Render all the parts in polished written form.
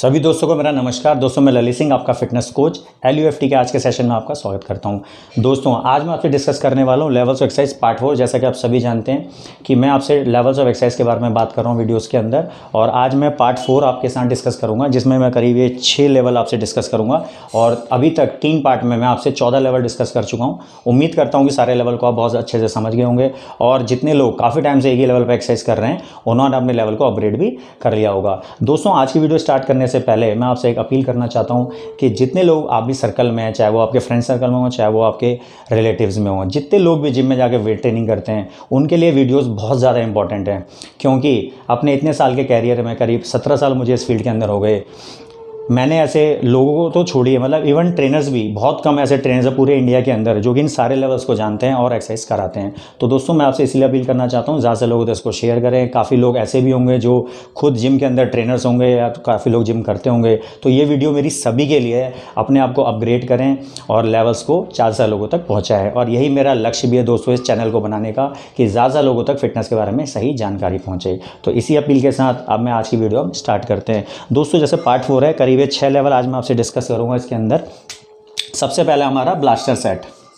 सभी दोस्तों को मेरा नमस्कार। दोस्तों मैं ललित सिंह, आपका फिटनेस कोच LUFT के आज के सेशन में आपका स्वागत करता हूं। दोस्तों आज मैं आपसे डिस्कस करने वाला हूं लेवल्स ऑफ एक्सरसाइज पार्ट 4। जैसा कि आप सभी जानते हैं कि मैं आपसे लेवल्स ऑफ एक्सरसाइज के बारे में बात कर रहा हूं वीडियोस के अंदर, और आज मैं पार्ट 4 आपके साथ डिस्कस करूँगा, जिसमें मैं करीब ये 6 लेवल आपसे डिस्कस करूँगा। और अभी तक 3 पार्ट में मैं आपसे 14 लेवल डिस्कस कर चुका हूँ। उम्मीद करता हूँ कि सारे लेवल को आप बहुत अच्छे से समझ गए होंगे, और जितने लोग काफ़ी टाइम से एक ही लेवल पर एक्सरसाइज कर रहे हैं उन्होंने अपने लेवल को अपग्रेड भी कर लिया होगा। दोस्तों आज की वीडियो स्टार्ट करने से पहले मैं आपसे एक अपील करना चाहता हूं कि जितने लोग आप भी सर्कल में हैं, चाहे वो आपके फ्रेंड सर्कल में हो, चाहे वो आपके रिलेटिव्स में हो, जितने लोग भी जिम में जाकर वेट ट्रेनिंग करते हैं, उनके लिए वीडियोस बहुत ज़्यादा इंपॉर्टेंट हैं। क्योंकि अपने इतने साल के कैरियर में, करीब 17 साल मुझे इस फील्ड के अंदर हो गए, मैंने ऐसे लोगों को तो छोड़िए, मतलब इवन ट्रेनर्स भी बहुत कम ऐसे ट्रेनर्स हैं पूरे इंडिया के अंदर जो कि इन सारे लेवल्स को जानते हैं और एक्सरसाइज कराते हैं। तो दोस्तों मैं आपसे इसलिए अपील करना चाहता हूँ ज़्यादा से लोग इसको शेयर करें। काफ़ी लोग ऐसे भी होंगे जो खुद जिम के अंदर ट्रेनर्स होंगे, या काफ़ी लोग जिम करते होंगे। तो ये वीडियो मेरी सभी के लिए है। अपने आप को अपग्रेड करें और लेवल्स को ज़्यादा से लोगों तक पहुँचाएँ, और यही मेरा लक्ष्य भी है दोस्तों इस चैनल को बनाने का, कि ज़्यादा लोगों तक फिटनेस के बारे में सही जानकारी पहुँचे। तो इसी अपील के साथ अब मैं आज की वीडियो स्टार्ट करते हैं। दोस्तों जैसे पार्ट 4 है, करीब 6 लेवल आज मैं आपसे डिस्कस करूंगा इसके अंदर। सबसे पहले हमारा ब्लास्टर सेट।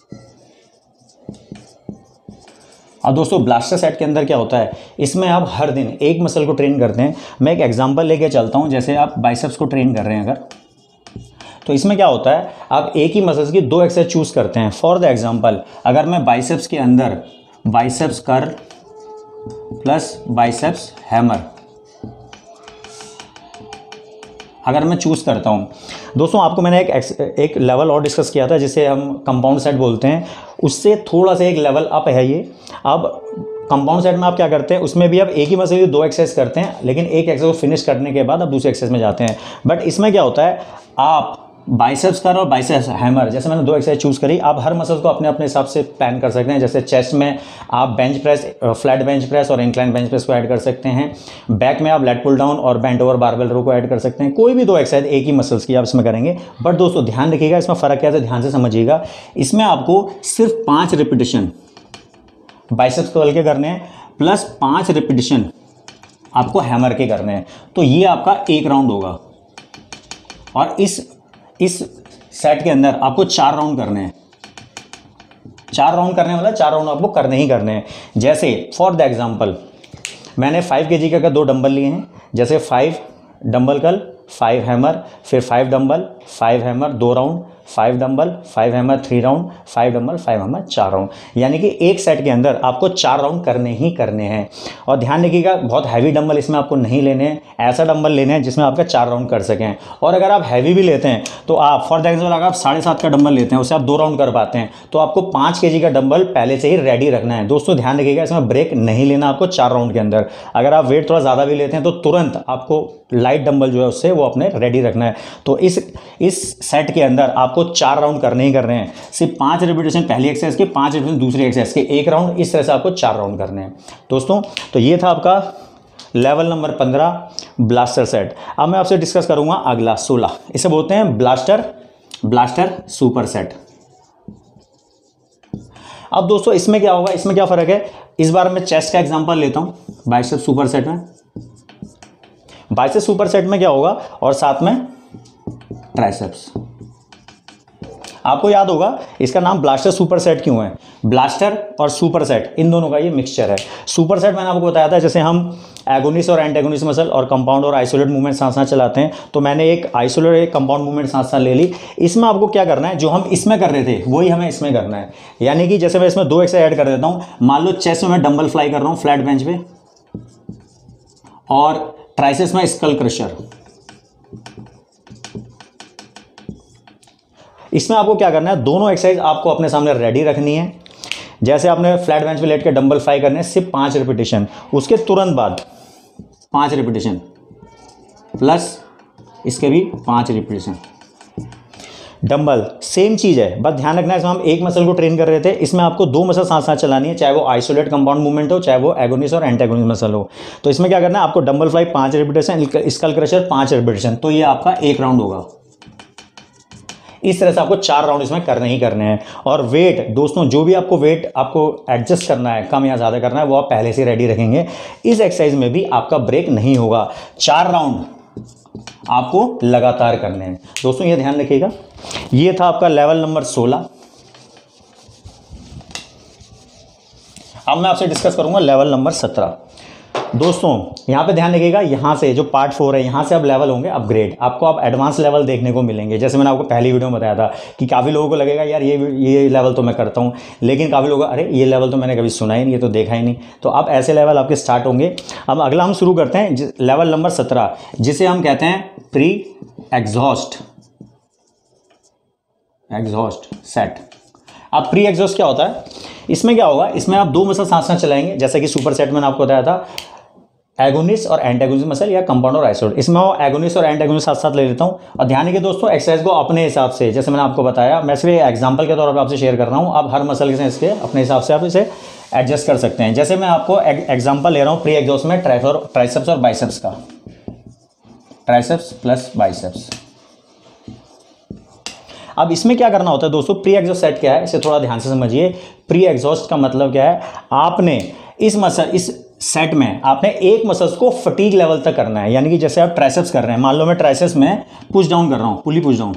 अब दोस्तों ब्लास्टर सेट के अंदर क्या होता है, इसमें आप हर दिन एक मसल को ट्रेन करते हैं। मैं एक एग्जांपल लेके चलता हूं, जैसे आप बाइसेप्स को ट्रेन कर रहे हैं अगर, तो इसमें क्या होता है, आप एक ही मसल्स की 2 एक्सरसाइज चूज करते हैं। फॉर द एग्जांपल अगर मैं बाइसेप्स के अंदर biceps curl plus biceps hammer अगर मैं चूज़ करता हूं, दोस्तों आपको मैंने एक लेवल और डिस्कस किया था जिसे हम कंपाउंड सेट बोलते हैं। उससे थोड़ा सा एक लेवल अप है ये। अब कंपाउंड सेट में आप क्या करते हैं, उसमें भी आप एक ही मसल की 2 एक्सरसाइज करते हैं, लेकिन एक एक्सरसाइज को फिनिश करने के बाद आप दूसरी एक्सरसाइज में जाते हैं। बट इसमें क्या होता है, आप बाइसेप्स कर और बाइसेप्स हैमर, जैसे मैंने 2 एक्सरसाइज चूज़ करी, आप हर मसल्स को अपने अपने हिसाब से प्लान कर सकते हैं। जैसे चेस्ट में आप bench press, flat bench press और इंक्लाइन बेंच प्रेस को ऐड कर सकते हैं। बैक में आप लेट पुल डाउन और बेंट ओवर बारबेल रो को ऐड कर सकते हैं। कोई भी 2 एक्सरसाइज एक ही मसल्स की आप इसमें करेंगे। बट दोस्तों ध्यान रखिएगा, इसमें फ़र्क क्या है ध्यान से समझिएगा। इसमें आपको सिर्फ 5 रिपीटिशन बाइसेप्स कर्ल के करने हैं, प्लस 5 रिपीटिशन आपको हैमर के करने हैं। तो ये आपका 1 राउंड होगा, और इस सेट के अंदर आपको 4 राउंड करने हैं। 4 राउंड करने वाला 4 राउंड आपको करने ही करने हैं। जैसे फॉर द एग्जांपल मैंने 5 kg का 2 डंबल लिए हैं, जैसे 5 डंबल कर्ल 5 हैमर, फिर 5 dumbbell 5 hammer 2 round, 5 dumbbell 5 hammer 3 round, 5 dumbbell 5 hammer 4 round. यानी कि एक सेट के अंदर आपको 4 राउंड करने ही करने हैं। और ध्यान रखिएगा, बहुत हैवी डंबल इसमें आपको नहीं लेने हैं, ऐसा डंबल लेने हैं जिसमें आपका 4 राउंड कर सकें। और अगर आप हैवी भी लेते हैं तो आप फॉर एग्जाम्पल अगर आप 7.5 का डंबल लेते हैं, उससे आप 2 राउंड कर पाते हैं, तो आपको 5 kg का डंबल पहले से ही रेडी रखना है। दोस्तों ध्यान रखिएगा, इसमें ब्रेक नहीं लेना आपको 4 राउंड के अंदर। अगर आप वेट थोड़ा ज़्यादा भी लेते हैं तो तुरंत आपको लाइट डंबल जो है उससे वो अपने रेडी रखना है। तो इस सेट के अंदर आपको 4 राउंड करने ही करने हैं। सिर्फ 5 रिपीटेशन पहली एक्सरसाइज के, 5 रिपीटेशन दूसरी एक्सरसाइज के, 1 राउंड, इस तरह से आपको 4 राउंड करने हैं दोस्तों। तो ये था आपका लेवल नंबर 15 ब्लास्टर सेट। अब मैं आपसे डिस्कस करूंगा अगला 16। इसे बोलते हैं ब्लास्टर सुपर सेट। अब दोस्तों इसमें क्या होगा, इसमें क्या फर्क है, इस बार मैं चेस्ट का एग्जांपल लेता हूं। बाइसेप्स सुपर सेट में, बाइसेप्स सुपर सेट में क्या होगा, और साथ में ट्राइसेप्स। आपको याद होगा इसका नाम ब्लास्टर सुपर सेट क्यों है। ब्लास्टर और सुपर सेट, इन दोनों का ये मिक्सचर है। सुपर सेट मैंने आपको बताया था, जैसे हम एगोनिस्ट और एंटेगोनिस्ट मसल और कंपाउंड और आइसोलेट मूवमेंट साथ साथ चलाते हैं, तो मैंने एक आइसोलेट एक कंपाउंड मूवमेंट साथ साथ ले ली। इसमें आपको क्या करना है, जो हम इसमें कर रहे थे वही हमें इसमें करना है। यानी कि जैसे मैं इसमें 2 एक्सरसाइज ऐड कर देता हूँ। मान लो चेस्ट में मैं डंबल फ्लाई कर रहा हूँ फ्लैट बेंच पे, और ट्राइसेप्स में स्कल क्रशर। इसमें आपको क्या करना है, दोनों एक्सरसाइज आपको अपने सामने रेडी रखनी है। जैसे आपने फ्लैट बेंच पे लेट के डंबल फ्लाई करने हैं, सिर्फ 5 रिपीटेशन, उसके तुरंत बाद 5 रिपीटेशन, प्लस इसके भी 5 रिपीटेशन। डंबल सेम चीज़ है, बस ध्यान रखना है इसमें हम एक मसल को ट्रेन कर रहे थे, इसमें आपको 2 मसल साथ साथ चलानी है, चाहे वो आइसोलेट कंपाउंड मूवमेंट हो, चाहे वो एगोनिस्ट और एंटेगोनिस्ट मसल हो। तो इसमें क्या करना है, आपको dumbbell fly 5 repetition, skull crusher 5 repetition, तो ये आपका 1 राउंड होगा। इस तरह से आपको 4 राउंड इसमें करने ही करने हैं। और वेट दोस्तों, जो भी आपको वेट आपको एडजस्ट करना है, कम या ज़्यादा करना है, वो आप पहले से रेडी रखेंगे। इस एक्सरसाइज में भी आपका ब्रेक नहीं होगा। 4 राउंड आपको लगातार करने हैं। दोस्तों ये ध्यान रखिएगा, ये था आपका लेवल नंबर 16। अब मैं आपसे डिस्कस करूंगा लेवल नंबर 17। दोस्तों यहाँ पे ध्यान रखिएगा, यहाँ से जो पार्ट 4 है, यहाँ से अब लेवल होंगे अपग्रेड, आपको अब एडवांस लेवल देखने को मिलेंगे। जैसे मैंने आपको पहली वीडियो में बताया था कि काफ़ी लोगों को लगेगा यार ये लेवल तो मैं करता हूँ, लेकिन काफ़ी लोग अरे ये लेवल तो मैंने कभी सुना ही नहीं, ये तो देखा ही नहीं। तो अब ऐसे लेवल आपके स्टार्ट होंगे। अब अगला हम शुरू करते हैं लेवल नंबर 17, जिसे हम कहते हैं प्री एग्जॉस्ट सेट। अब प्री एग्जॉस्ट क्या होता है, इसमें क्या होगा, इसमें आप 2 मसल साथ साथ चलाएंगे, जैसे कि सुपर सेट मैंने आपको बताया था एगोनिस्ट और एंटागोनिस्ट मसल या कंपाउंड और आइसोलेट। इसमें मैं एगोनिस्ट और एंटागोनिस्ट साथ साथ ले लेता हूं। और ध्यान रखिए दोस्तों, एक्सरसाइज को अपने हिसाब से, जैसे मैंने आपको बताया, मैं सिर्फ एग्जांपल के तौर पर आपसे शेयर कर रहा हूं। आप हर मसल के इसके अपने हिसाब से आप इसे एडजस्ट कर सकते हैं। जैसे मैं आपको एग्जांपल ले रहा हूं प्री एग्जॉस्ट में ट्राइसेप्स और बाइसेप्स का, ट्राइसेप्स प्लस बाइसेप्स। अब इसमें क्या करना होता है दोस्तों, प्री एग्जॉस्ट सेट क्या है, इसे थोड़ा ध्यान से समझिए। प्री एग्जॉस्ट का मतलब क्या है, आपने इस सेट में आपने एक मसल्स को फटीग लेवल तक करना है। यानी कि जैसे आप ट्राइसेप्स कर रहे हैं, मान लो मैं ट्राइसेप्स में पुश डाउन कर रहा हूं, पुली पुश डाउन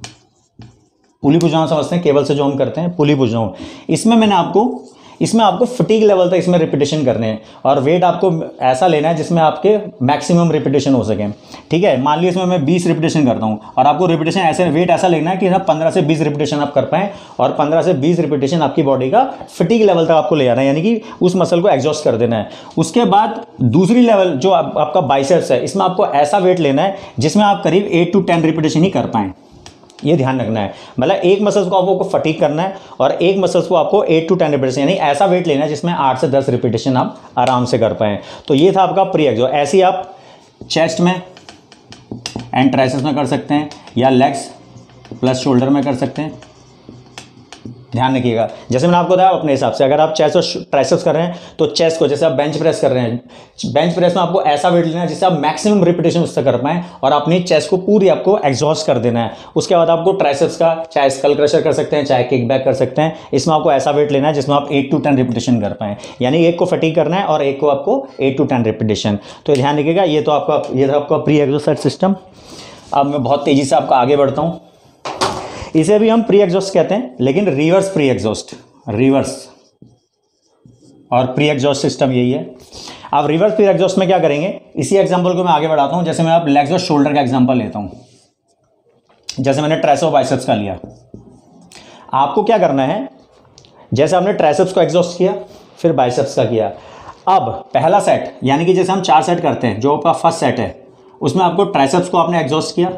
समझते हैं, केबल से जो हम करते हैं पुली पुश डाउन। इसमें आपको फटीग लेवल तक इसमें रिपीटेशन करने हैं, और वेट आपको ऐसा लेना है जिसमें आपके मैक्सिमम रिपीटेशन हो सके। ठीक है, मान लीजिए इसमें मैं 20 रिपीटेशन करता हूं, और आपको रिपीटेशन ऐसे वेट ऐसा लेना है कि ना 15 से 20 रिपीटेशन आप कर पाएं, और 15 से 20 रिपीटेशन आपकी बॉडी का फटीग लेवल तक आपको ले जाना है, यानी कि उस मसल को एग्जॉस्ट कर देना है। उसके बाद दूसरी लेवल जो आपका बाइसेप्स है, इसमें आपको ऐसा वेट लेना है जिसमें आप करीब 8 to 10 रिपीटेशन ही कर पाएं। ये ध्यान रखना है, मतलब एक मसल्स को आपको फटीग करना है और एक मसल्स को आपको 8 to 10 रिपीटेशन, यानी ऐसा वेट लेना है जिसमें 8 से 10 रिपीटेशन आप आराम से कर पाएं। तो ये था आपका प्री एग्जॉस्ट। ऐसे ही आप चेस्ट में एंड ट्राइसेप्स में कर सकते हैं, या लेग्स प्लस शोल्डर में कर सकते हैं। ध्यान रखिएगा, जैसे मैंने आपको बताया अपने हिसाब से, अगर आप चेस्ट और ट्राइसेप्स कर रहे हैं तो चेस्ट को, जैसे आप बेंच प्रेस कर रहे हैं, बेंच प्रेस में आपको ऐसा वेट लेना है जिससे आप मैक्सिमम रिपीटेशन उससे कर पाएं और अपनी चेस्ट को पूरी आपको एग्जॉस्ट कर देना है। उसके बाद आपको ट्राइसेप्स का चाहे स्कल क्रशर कर सकते हैं, चाहे किक बैक कर सकते हैं। इसमें आपको ऐसा वेट लेना है जिसमें आप 8 to 10 रिपीटेशन कर पाएं, यानी एक को फटीग करना है और एक को आपको 8 to 10 रिपीटेशन। तो ध्यान रखिएगा, ये था आपका प्री एग्जॉस्ट सिस्टम। अब मैं बहुत तेजी से आपका आगे बढ़ता हूँ। इसे भी हम प्री एग्जॉस्ट कहते हैं, लेकिन रिवर्स प्री एग्जॉस्ट, रिवर्स और प्री एग्जॉस्ट सिस्टम यही है। अब रिवर्स प्री एग्जॉस्ट में क्या करेंगे, इसी एग्जांपल को मैं आगे बढ़ाता हूं। जैसे मैं आप लेग्स और शोल्डर का एग्जांपल लेता हूं, जैसे मैंने ट्राइसेप्स और बाइसेप्स का लिया। आपको क्या करना है, जैसे आपने ट्राइसेप्स को एग्जॉस्ट किया, फिर बाइसेप्स का किया। अब पहला सेट, यानी कि जैसे हम 4 सेट करते हैं, जो आपका फर्स्ट सेट है उसमें आपको ट्राइसेप्स को आपने एग्जॉस्ट किया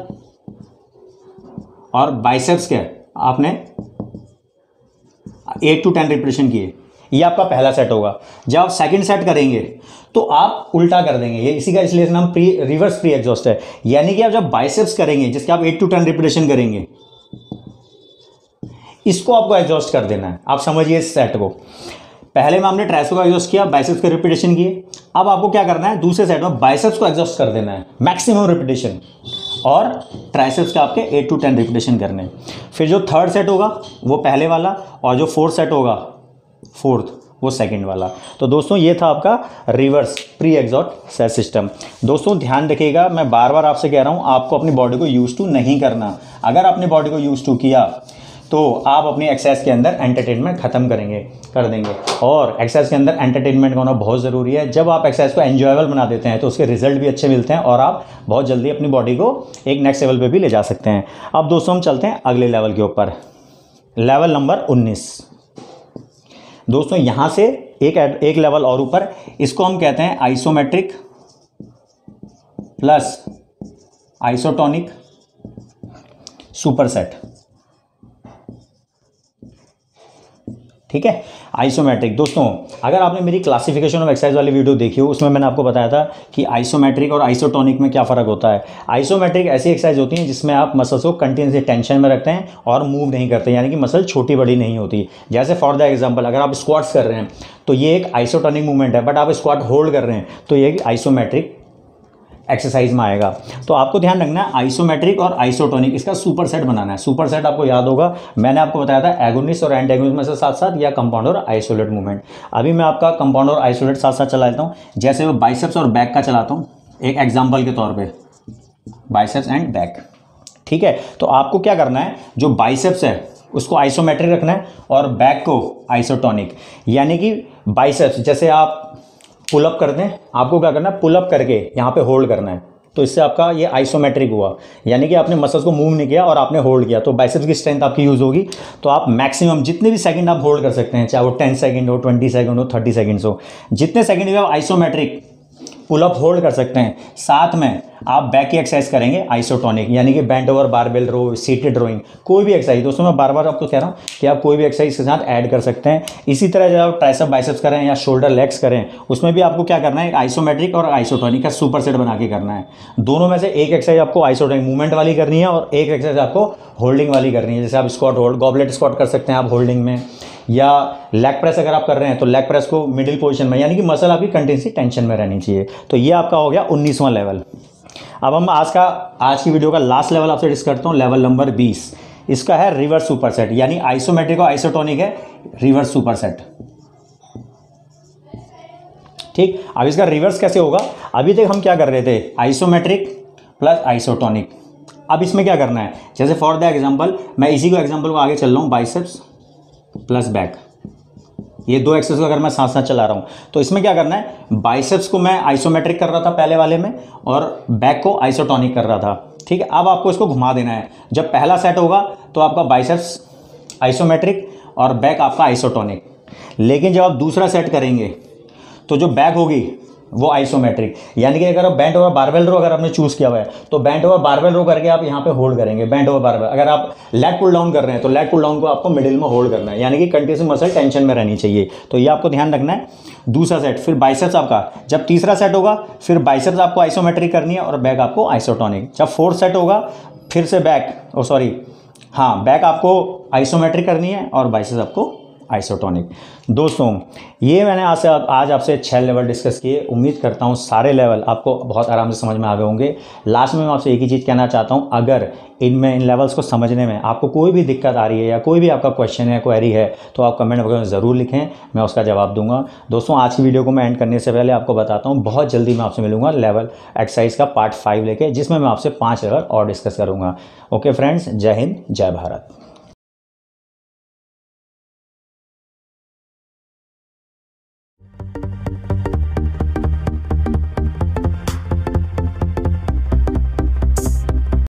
और बाइसेप्स के आपने 8 to 10 रिपीटेशन किए। ये आपका पहला सेट होगा। जब आप सेकंड सेट करेंगे तो आप उल्टा कर देंगे, ये इसी का इसलिए नाम रिवर्स प्री एग्जॉस्ट है। यानी कि आप जब बाइसेप्स करेंगे जिसके आप 8 to 10 रिपीटेशन करेंगे, इसको आपको एग्जॉस्ट कर देना है। आप समझिए इस सेट को, पहले में हमने ट्राइसेप्स को एग्जॉस्ट किया, बाइसेप्स के रिपीटेशन किए। अब आपको क्या करना है, दूसरे सेट में बाइसेप्स को एग्जॉस्ट कर देना है, मैक्सिमम रिपीटेशन, और ट्राइसेप्स के आपके 8 to 10 रिपीटेशन करने। फिर जो थर्ड सेट होगा वो पहले वाला, और जो फोर्थ सेट होगा वो सेकंड वाला। तो दोस्तों ये था आपका reverse pre exhaust set system. दोस्तों ध्यान रखिएगा, मैं बार बार आपसे कह रहा हूँ, आपको अपनी बॉडी को यूज टू नहीं करना। अगर आपने बॉडी को यूज टू किया तो आप अपनी एक्सरसाइज के अंदर एंटरटेनमेंट खत्म कर देंगे। और एक्सरसाइज के अंदर एंटरटेनमेंट होना बहुत ज़रूरी है। जब आप एक्सरसाइज को एंजॉयबल बना देते हैं तो उसके रिजल्ट भी अच्छे मिलते हैं, और आप बहुत जल्दी अपनी बॉडी को एक नेक्स्ट लेवल पे भी ले जा सकते हैं। अब दोस्तों हम चलते हैं अगले लेवल के ऊपर, लेवल नंबर 19। दोस्तों यहाँ से एक लेवल और ऊपर, इसको हम कहते हैं आइसोमेट्रिक प्लस आइसोटोनिक सुपरसेट। ठीक है, आइसोमेट्रिक। दोस्तों अगर आपने मेरी क्लासिफिकेशन ऑफ एक्सरसाइज वाली वीडियो देखी हो, उसमें मैंने आपको बताया था कि आइसोमेट्रिक और आइसोटोनिक में क्या फ़र्क होता है। आइसोमेट्रिक ऐसी एक्सरसाइज होती है जिसमें आप मसल्स को कंटिन्यूसली टेंशन में रखते हैं और मूव नहीं करते, यानी कि मसल छोटी बड़ी नहीं होती। जैसे फॉर द एग्जांपल, अगर आप स्क्वाट्स कर रहे हैं तो ये एक आइसोटोनिक मूवमेंट है, बट आप स्क्वाट होल्ड कर रहे हैं तो ये एक आइसोमेट्रिक एक्सरसाइज में आएगा। तो आपको ध्यान रखना है आइसोमेट्रिक और आइसोटोनिक, इसका सुपर सेट बनाना है। सुपर सेट आपको याद होगा, मैंने आपको बताया था एगोनिस्ट और एंटागोनिस्ट में से साथ साथ, या कंपाउंड और आइसोलेट मूवमेंट। अभी मैं आपका कंपाउंड और आइसोलेट साथ साथ चला लेता हूँ। जैसे मैं बाइसेप्स और बैक का चलाता हूँ एक एग्जाम्पल के तौर पर। Biceps and back. ठीक है, तो आपको क्या करना है, जो बाइसेप्स है उसको आइसोमेट्रिक रखना है और बैक को आइसोटोनिक। यानी कि बाइसेप्स जैसे आप पुलअप करते हैं, आपको क्या करना है, पुलअप करके यहाँ पे होल्ड करना है, तो इससे आपका ये आइसोमेट्रिक हुआ, यानी कि आपने मसल्स को मूव नहीं किया और आपने होल्ड किया, तो बाइसेप्स की स्ट्रेंथ आपकी यूज़ होगी। तो आप मैक्सिमम जितने भी सेकंड आप होल्ड कर सकते हैं, चाहे वो 10 सेकंड हो, 20 सेकंड हो, 30 सेकंड्स हो, जितने सेकंड भी आप आइसोमेट्रिक पुलअप होल्ड कर सकते हैं, साथ में आप बैक की एक्सरसाइज करेंगे आइसोटोनिक, यानी कि bent over barbell row, seated rowing, कोई भी एक्सरसाइज। दोस्तों मैं बार बार आपको कह रहा हूँ कि आप कोई भी एक्सरसाइज के साथ ऐड कर सकते हैं। इसी तरह जब आप ट्राइसेप बाइसेप्स करें या शोल्डर लेग्स करें, उसमें भी आपको क्या करना है, एक आइसोमेट्रिक और आइसोटोनिक का सुपर सेट बना के करना है। दोनों में से एक एक्सरसाइज आपको आइसोटोनिक मूवमेंट वाली करनी है और एक एक्सरसाइज आपको होल्डिंग वाली करनी है। जैसे आप स्क्वाट होल्ड, गॉबलेट स्क्वाट कर सकते हैं आप होल्डिंग में, या लेग प्रेस अगर आप कर रहे हैं तो लेग प्रेस को मिडिल पोजीशन में, यानी कि मसल आपकी कंटिन्यूसली टेंशन में रहनी चाहिए। तो ये आपका हो गया 19वां लेवल। अब हम आज की वीडियो का लास्ट लेवल आपसे डिस्कस करता हूँ, लेवल नंबर 20। इसका है रिवर्स सुपर सेट, यानी आइसोमेट्रिक और आइसोटोनिक है रिवर्स सुपर सेट। ठीक, अब इसका रिवर्स कैसे होगा, अभी तक हम क्या कर रहे थे, आइसोमेट्रिक प्लस आइसोटोनिक। अब इसमें क्या करना है, जैसे फॉर द एग्जांपल मैं इसी को एग्जांपल को आगे चल रहा हूँ, बाइसेप्स प्लस बैक, ये दो एक्सरसाइज को अगर मैं साथ साथ चला रहा हूँ, तो इसमें क्या करना है, बाइसेप्स को मैं आइसोमेट्रिक कर रहा था पहले वाले में और बैक को आइसोटोनिक कर रहा था। ठीक है, अब आपको इसको घुमा देना है। जब पहला सेट होगा तो आपका बाइसेप्स आइसोमेट्रिक और बैक आपका आइसोटोनिक, लेकिन जब आप दूसरा सेट करेंगे तो जो बैक होगी वो आइसोमेट्रिक, यानी कि अगर आप बेंट ओवर बारबेल रो अगर आपने चूज़ किया हुआ है तो बेंट ओवर बारबेल रो करके आप यहाँ पे होल्ड करेंगे, बेंट ओवर बारबेल। अगर आप लेग पुल डाउन कर रहे हैं तो लेग पुल डाउन को आपको मिडिल में होल्ड करना है, यानी कि कंटिन्यूस मसल टेंशन में रहनी चाहिए। तो ये आपको ध्यान रखना है। दूसरा सेट, फिर बाइसेप्स आपका, जब तीसरा सेट होगा फिर बाइसेप्स आपको आइसोमेट्रिक करनी है और बैक आपको आइसोटोनिक। जब फोर्थ सेट होगा फिर से बैक आपको आइसोमेट्रिक करनी है और बाइसेप्स आपको आइसोटोनिक। दोस्तों ये मैंने आज आपसे 6 लेवल डिस्कस किए। उम्मीद करता हूँ सारे लेवल आपको बहुत आराम से समझ में आ गए होंगे। लास्ट में मैं आपसे एक ही चीज़ कहना चाहता हूँ, अगर इन लेवल्स को समझने में आपको कोई भी दिक्कत आ रही है या कोई भी आपका क्वेश्चन है, क्वेरी है, तो आप कमेंट बॉक्स में ज़रूर लिखें, मैं उसका जवाब दूंगा। दोस्तों आज की वीडियो को मैं एंड करने से पहले आपको बताता हूँ, बहुत जल्दी मैं आपसे मिलूंगा लेवल एक्सरसाइज का पार्ट 5 लेके, जिसमें मैं आपसे 5 लेवल और डिस्कस करूँगा। ओके फ्रेंड्स, जय हिंद, जय भारत।